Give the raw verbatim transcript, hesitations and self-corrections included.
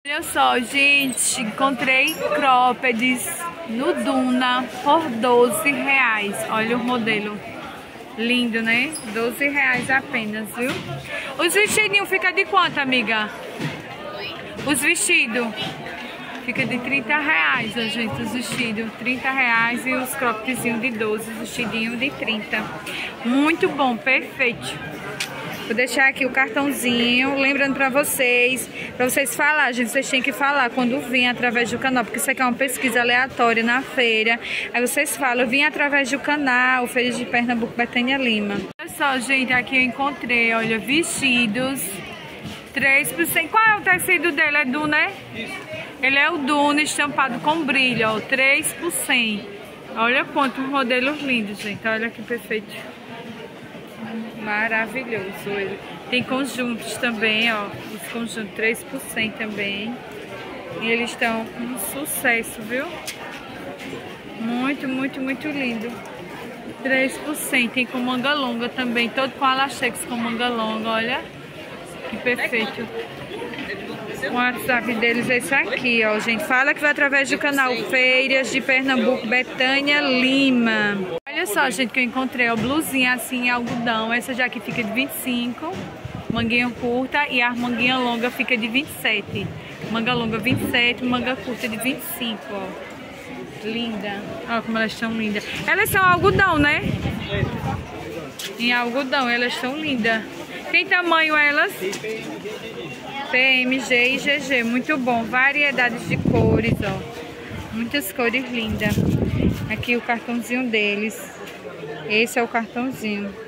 Olha só, gente, encontrei croppeds no Duna por doze reais. Olha o modelo. Lindo, né? doze reais apenas, viu? Os vestidinhos ficam de quanto, amiga? Os vestidos fica de trinta reais, ó, gente, os vestidos. trinta reais e os croppedzinhos de doze, os vestidinhos de trinta. Muito bom, perfeito. Vou deixar aqui o cartãozinho, lembrando pra vocês, pra vocês falarem, gente, vocês têm que falar quando vir através do canal, porque isso aqui é uma pesquisa aleatória na feira. Aí vocês falam, eu vim através do canal, Feira de Pernambuco, Betânia Lima. Olha só, gente, aqui eu encontrei, olha, vestidos, três por cento. Qual é o tecido dele? É Duna, né? Ele é o Duna estampado com brilho, ó, três por cento. Olha quantos modelos lindos, gente, olha que perfeito. Maravilhoso ele. Tem conjuntos também, ó. Os conjuntos três por cento também. E eles estão um sucesso, viu? Muito, muito, muito lindo. três por cento. Tem com manga longa também. Todo com alastex com manga longa, olha. Que perfeito. O WhatsApp deles é esse aqui, ó, gente. Fala que vai através do canal Feiras de Pernambuco, Betânia Lima. Olha só, gente, que eu encontrei, ó, blusinha assim em algodão. Essa já aqui fica de vinte e cinco, manguinha curta, e a manguinha longa fica de vinte e sete. Manga longa vinte e sete, manga curta de vinte e cinco, ó. Linda. Ó como elas estão lindas. Elas são algodão, né? Em algodão, elas são lindas. Tem tamanho elas? P M G e G G, muito bom. Variedades de cores, ó. Muitas cores lindas. Aqui o cartãozinho deles. Esse é o cartãozinho.